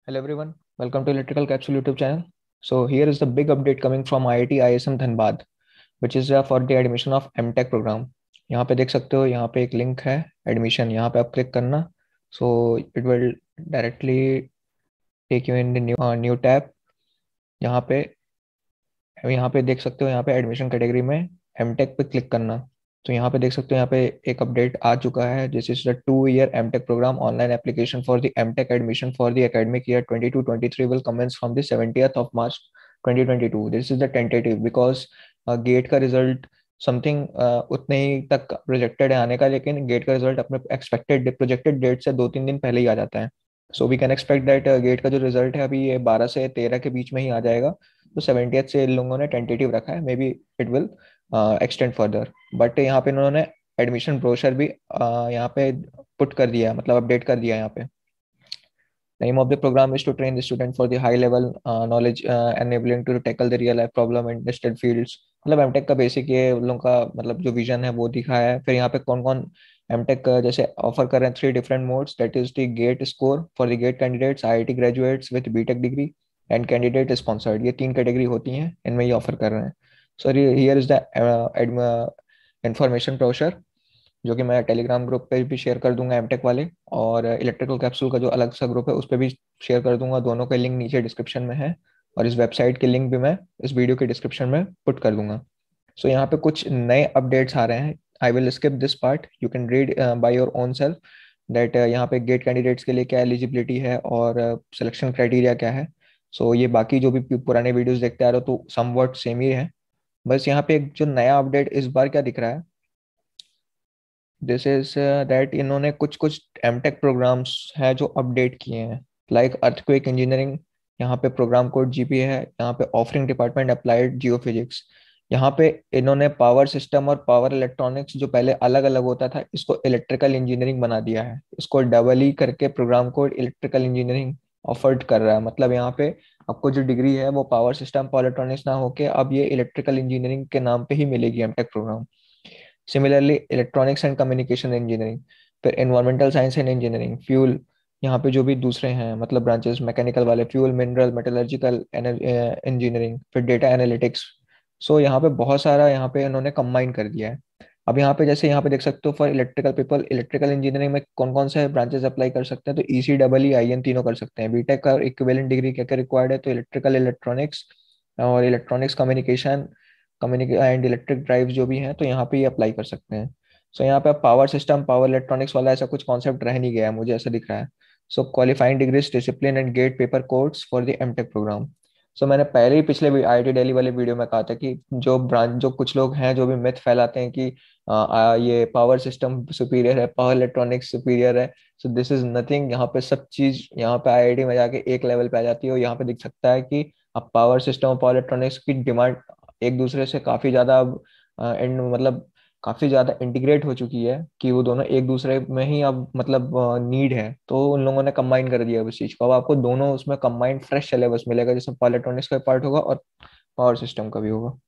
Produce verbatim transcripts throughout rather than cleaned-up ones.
Hello everyone, welcome to Electrical Capsule YouTube channel. So here is the big update coming from I I T I S M Dhanbad, which is uh, for the admission of M Tech program. यहाँ पे देख सकते हो, यहाँ पे एक link है admission, यहाँ पे आप क्लिक करना. So it will directly take you in the new new tab. यहाँ पे यहाँ पे देख सकते हो, यहाँ पे एडमिशन कैटेगरी में एम टेक पे क्लिक करना. तो यहाँ पे देख सकते हो, यहाँ पे एक अपडेट आ चुका है. This is the two year M tech program online application for the M tech admission for the academic year twenty two twenty three will commence from the seventieth of March twenty twenty two. This is the tentative because GATE का result something उतने ही तक projected है आने का, लेकिन gate का result अपने एक्सपेक्टेड प्रोजेक्टेड डेट से दो तीन दिन पहले ही आ जाता है. So we can expect that GATE का जो रिजल्ट है अभी ये बारह से तेरह के बीच में ही आ जाएगा. तो सेवेंटियथ से इन लोगों ने टेंटेटिव रखा है, maybe it will extend further. But यहाँ पे इन्होंने एडमिशन ब्रोशर भी uh, यहाँ पे पुट कर दिया है, मतलब अपडेट कर दिया है यहाँ पे. Aim of the program is to train the student for the high level uh, knowledge uh, enabling to tackle the real life problem in listed fields. मतलब एमटेक का बेसिक ये उन लोगों का मतलब जो विजन है वो दिखाया है. फिर यहाँ पे कौन कौन एमटेक जैसे ऑफर कर रहे हैं, three different modes. That is the GATE score for the GATE candidates, IIT graduates with B tech degree and candidate sponsored. ये तीन कैटेगरी होती हैं, इनमें ये ऑफर कर रहे हैं. So here is the information brochure, जो कि मैं टेलीग्राम ग्रुप पे भी शेयर कर दूंगा एमटेक वाले, और इलेक्ट्रिकल कैप्सूल का जो अलग सा ग्रुप है उस पर भी शेयर कर दूंगा. दोनों के लिंक नीचे डिस्क्रिप्शन में है, और इस वेबसाइट के लिंक भी मैं इस वीडियो के डिस्क्रिप्शन में पुट कर दूंगा. सो so, यहाँ पे कुछ नए अपडेट्स आ रहे हैं. I will skip this part, you can read by your own self that यहाँ पे गेट कैंडिडेट्स के लिए क्या एलिजिबिलिटी है और सिलेक्शन uh, क्राइटेरिया क्या है. सो so, ये बाकी जो भी पुराने वीडियोस देखते आ रहे हो तो समवट सेम ही है. बस यहाँ पे एक जो नया अपडेट इस बार क्या दिख रहा है, दिस इज दैट इन्होंने कुछ कुछ एमटेक प्रोग्राम्स है जो अपडेट किए हैं, लाइक अर्थक्वेक इंजीनियरिंग. यहाँ पे प्रोग्राम कोड जीपी है. यहाँ पे ऑफरिंग डिपार्टमेंट अप्लाइड जियोफिजिक्स. यहाँ पे इन्होंने पावर सिस्टम और पावर इलेक्ट्रॉनिक्स जो पहले अलग अलग होता था इसको इलेक्ट्रिकल इंजीनियरिंग बना दिया है. इसको डबल ई करके program code electrical engineering offered कर रहा है. मतलब यहाँ पे आपको जो डिग्री है वो पावर सिस्टम पावर इलेक्ट्रॉनिक्स ना होके अब ये इलेक्ट्रिकल इंजीनियरिंग के नाम पे ही मिलेगी M tech program. Similarly electronics and communication engineering, फिर environmental science and engineering, fuel. यहाँ पे जो भी दूसरे हैं मतलब ब्रांचेस मैकेनिकल वाले, फ्यूल मिनरल मेटलर्जिकल इंजीनियरिंग, फिर डेटा एनालिटिक्स. सो यहाँ पे बहुत सारा यहाँ पे इन्होंने कंबाइन कर दिया है. अब यहाँ पे जैसे यहाँ पे देख सकते हो, for electrical people electrical engineering में कौन कौन से ब्रांचेस अप्लाई कर सकते हैं, तो ई C double E I N तीनों कर सकते हैं. बीटेक का इक्विवेलेंट डिग्री क्या क्या रिक्वायर्ड है, तो इलेक्ट्रिकल इलेक्ट्रॉनिक्स और electronics communication communication and electric drive जो भी हैं तो यहाँ पे ये अप्लाई कर सकते हैं. सो यहाँ पे पावर सिस्टम पावर इलेक्ट्रॉनिक्स वाला ऐसा कुछ कॉन्सेप्ट रह नहीं गया है, मुझे ऐसा दिख रहा है. So qualifying degrees discipline and GATE paper course for the M tech program. So मैंने पहले ही पिछले आईआईटी दिल्ली वाले वीडियो में कहा था कि जो ब्रांच जो कुछ लोग हैं जो भी मिथ फैलाते हैं कि आ, आ, ये पावर सिस्टम सुपीरियर है, पावर इलेक्ट्रॉनिक्स सुपीरियर है. So this is nothing. यहाँ पे सब चीज यहाँ पे आईआईटी में जाके एक लेवल पे आ जाती है, और यहाँ पे दिख सकता है कि अब पावर सिस्टम और पावर इलेक्ट्रॉनिक्स की डिमांड एक दूसरे से काफी ज्यादा अब एंड मतलब काफी ज्यादा इंटीग्रेट हो चुकी है कि वो दोनों एक दूसरे में ही अब मतलब नीड है. तो उन लोगों ने कंबाइन कर दिया उस चीज को. अब आपको दोनों उसमें कंबाइंड फ्रेश सिलेबस मिलेगा, जिसमें पावर इलेक्ट्रॉनिक्स का पार्ट होगा और पावर सिस्टम का भी होगा.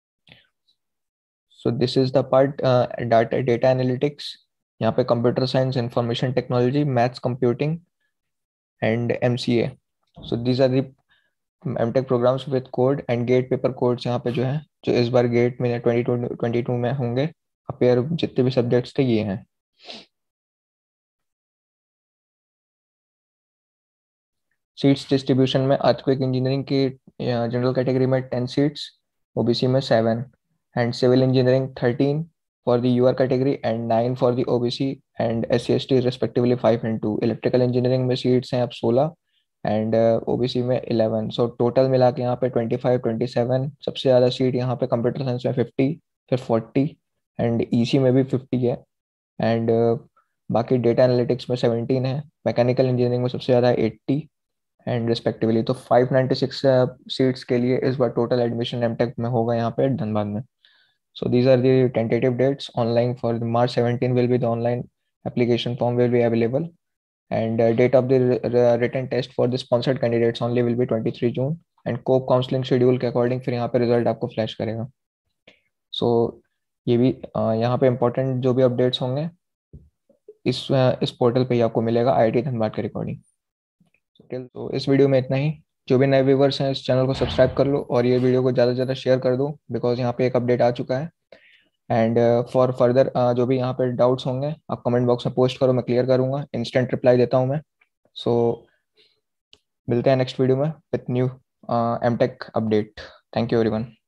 So this is the part data data analytics. यहाँ पे computer science information technology maths computing and MCA. So these are the M tech programs with code and GATE paper codes. यहाँ पे जो है जो इस बार गेट में ट्वेंटी ट्वेंटी टू में होंगे अपेयर, जितने भी सब्जेक्ट्स थे ये हैं. सीट्स डिस्ट्रीब्यूशन में अर्थक्वेक इंजीनियरिंग की जनरल कैटेगरी में टेन सीट्स, ओबीसी में seven, and civil engineering thirteen for the UR category and nine for the OBC and S C S T respectively five and two. Electrical engineering में seats हैं अब सोलह and OBC में eleven. So total मिला के यहाँ पे twenty five twenty seven. सबसे ज़्यादा सीट यहाँ पे कंप्यूटर साइंस में फिफ्टी, फिर फोर्टी, एंड ईसी में भी फिफ्टी है. एंड बाकी डेटा एनालिटिक्स में सेवनटीन है. मैकेनिकल इंजीनियरिंग में सबसे ज़्यादा एट्टी एंड रिस्पेक्टिवली. तो फाइव नाइन्टी सिक्स सीट्स के लिए इस बार टोटल एडमिशन एमटेक में होगा यहाँ पे धनबाद में. So these are the tentative dates. Online for March seventeen will be the online application form will be available, and uh, date of the uh, written test for the sponsored candidates only will be twenty-three June, and COAP counselling schedule के according फिर यहाँ पे result आपको flash करेगा. सो so, ये भी uh, यहाँ पे इंपॉर्टेंट जो भी अपडेट्स होंगे इस uh, इस पोर्टल पे ही आपको मिलेगा, आईआईटी धनबाद के रिकॉर्डिंग. तो इस वीडियो में इतना ही। जो भी नए व्यूवर्स हैं इस चैनल को सब्सक्राइब कर लो और ये वीडियो को ज़्यादा से ज़्यादा शेयर कर दो, बिकॉज यहाँ पे एक अपडेट आ चुका है। एंड फॉर फर्दर जो भी यहाँ पे डाउट्स होंगे आप कमेंट बॉक्स में पोस्ट करो, मैं क्लियर करूँगा, इंस्टेंट रिप्लाई देता हूँ मैं। सो मिलते हैं नेक्स्ट वीडियो में with new M tech update. Thank you everyone.